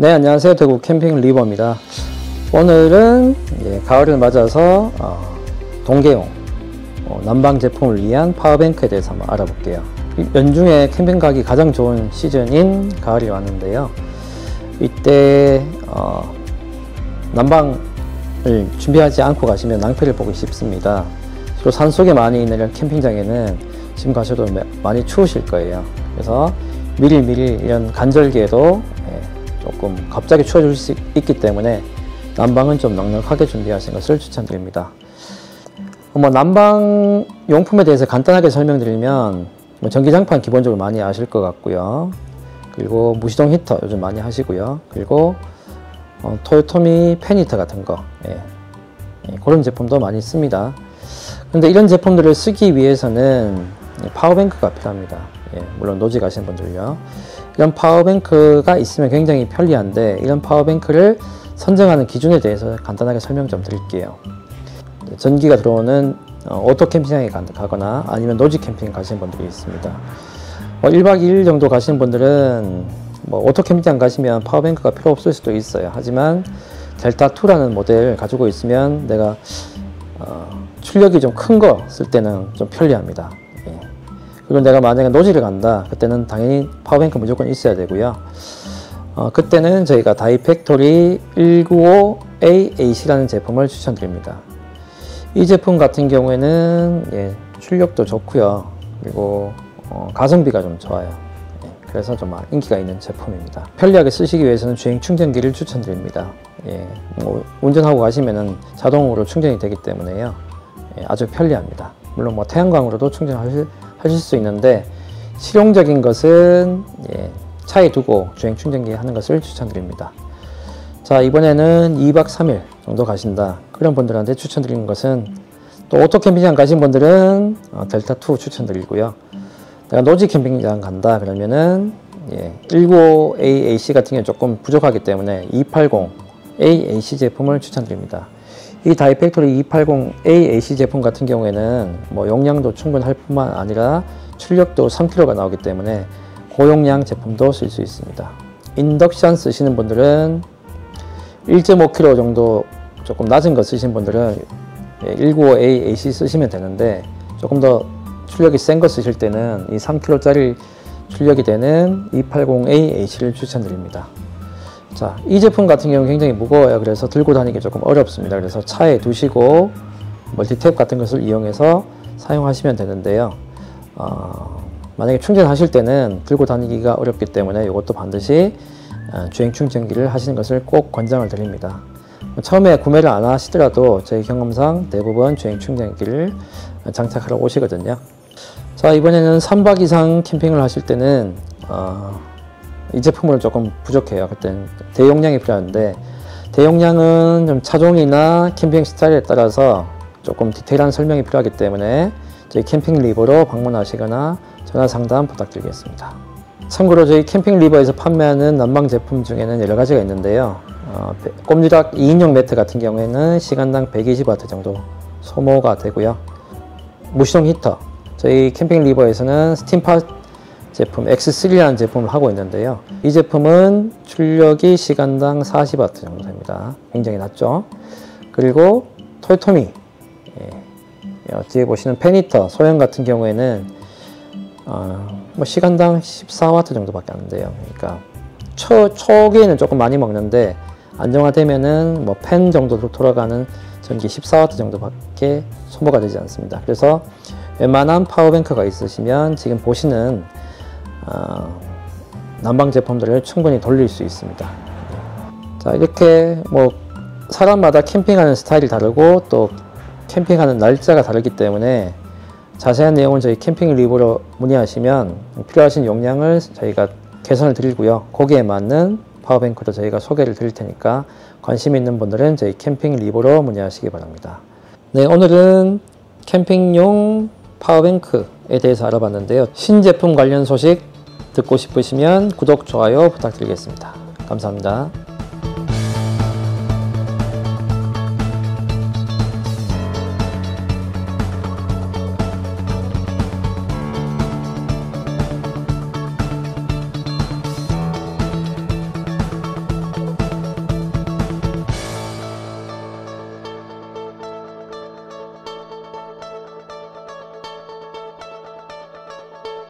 네, 안녕하세요. 대구 캠핑 리버입니다. 오늘은 가을을 맞아서 동계용 난방 제품을 위한 파워뱅크에 대해서 한번 알아볼게요. 연중에 캠핑 가기 가장 좋은 시즌인 가을이 왔는데요. 이때 난방을 준비하지 않고 가시면 낭패를 보기 쉽습니다. 주로 산속에 많이 있는 캠핑장에는 지금 가셔도 많이 추우실 거예요. 그래서 미리 이런 간절기에도 조금 갑자기 추워질 수 있기 때문에 난방은 좀 넉넉하게 준비하시는 것을 추천드립니다. 난방 용품에 대해서 간단하게 설명드리면 전기장판 기본적으로 많이 아실 것 같고요. 그리고 무시동 히터 요즘 많이 하시고요. 그리고 토요토미 팬히터 같은 거 그런 제품도 많이 씁니다. 근데 이런 제품들을 쓰기 위해서는 파워뱅크가 필요합니다. 물론 노지 가시는 분들요. 이런 파워뱅크가 있으면 굉장히 편리한데, 이런 파워뱅크를 선정하는 기준에 대해서 간단하게 설명 좀 드릴게요. 전기가 들어오는 오토 캠핑장에 가거나 아니면 노지 캠핑 가시는 분들이 있습니다. 1박 2일 정도 가시는 분들은 오토 캠핑장 가시면 파워뱅크가 필요 없을 수도 있어요. 하지만 델타2라는 모델을 가지고 있으면 내가 출력이 좀 큰 거 쓸 때는 좀 편리합니다. 그리고 내가 만약에 노지를 간다, 그때는 당연히 파워뱅크 무조건 있어야 되고요. 그때는 저희가 다이팩토리 195AAC라는 제품을 추천드립니다. 이 제품 같은 경우에는 출력도 좋고요. 그리고 가성비가 좀 좋아요. 그래서 좀 인기가 있는 제품입니다. 편리하게 쓰시기 위해서는 주행 충전기를 추천드립니다. 운전하고 가시면은 자동으로 충전이 되기 때문에요. 아주 편리합니다. 물론 태양광으로도 충전하실 수 있는데, 실용적인 것은 차에 두고 주행 충전기 하는 것을 추천드립니다. 자, 이번에는 2박 3일 정도 가신다, 그런 분들한테 추천드리는 것은, 또 오토 캠핑장 가신 분들은 델타2 추천드리고요. 내가 노지 캠핑장 간다 그러면은 195AAC 같은 경우는 조금 부족하기 때문에 280AAC 제품을 추천드립니다. 이 다이팩토리 280AAC 제품 같은 경우에는 용량도 충분할 뿐만 아니라 출력도 3kg가 나오기 때문에 고용량 제품도 쓸 수 있습니다. 인덕션 쓰시는 분들은 1.5kg 정도 조금 낮은 거 쓰시는 분들은 195AAC 쓰시면 되는데, 조금 더 출력이 센 거 쓰실 때는 이 3kg짜리 출력이 되는 280AAC를 추천드립니다. 자, 이 제품 같은 경우는 굉장히 무거워요. 그래서 들고 다니기 조금 어렵습니다. 그래서 차에 두시고 멀티탭 같은 것을 이용해서 사용하시면 되는데요. 만약에 충전하실 때는 들고 다니기가 어렵기 때문에 이것도 반드시 주행 충전기를 하시는 것을 꼭 권장을 드립니다. 처음에 구매를 안 하시더라도 제 경험상 대부분 주행 충전기를 장착하러 오시거든요. 자, 이번에는 3박 이상 캠핑을 하실 때는 이 제품은 조금 부족해요. 그때는 대용량이 필요한데, 대용량은 좀 차종이나 캠핑 스타일에 따라서 조금 디테일한 설명이 필요하기 때문에 저희 캠핑 리버로 방문하시거나 전화 상담 부탁드리겠습니다. 참고로 저희 캠핑 리버에서 판매하는 난방 제품 중에는 여러 가지가 있는데요. 꼼지락 2인용 매트 같은 경우에는 시간당 120W 정도 소모가 되고요. 무시동 히터, 저희 캠핑 리버에서는 스팀파 제품 X3라는 제품을 하고 있는데요. 이 제품은 출력이 시간당 40W 정도 됩니다. 굉장히 낮죠. 그리고 토요토미, 뒤에 보시는 팬히터 소형 같은 경우에는 시간당 14W 정도밖에 안 돼요. 그러니까 초기에는 조금 많이 먹는데, 안정화되면은 팬 정도로 돌아가는 전기 14W 정도밖에 소모가 되지 않습니다. 그래서 웬만한 파워뱅크가 있으시면 지금 보시는 난방 제품들을 충분히 돌릴 수 있습니다. 자, 이렇게 사람마다 캠핑하는 스타일이 다르고 또 캠핑하는 날짜가 다르기 때문에 자세한 내용은 저희 캠핑 리뷰로 문의하시면 필요하신 용량을 저희가 개선을 드리고요. 거기에 맞는 파워뱅크도 저희가 소개를 드릴 테니까 관심 있는 분들은 저희 캠핑 리뷰로 문의하시기 바랍니다. 네, 오늘은 캠핑용 파워뱅크에 대해서 알아봤는데요. 신제품 관련 소식 듣고 싶으시면 구독, 좋아요 부탁드리겠습니다. 감사합니다.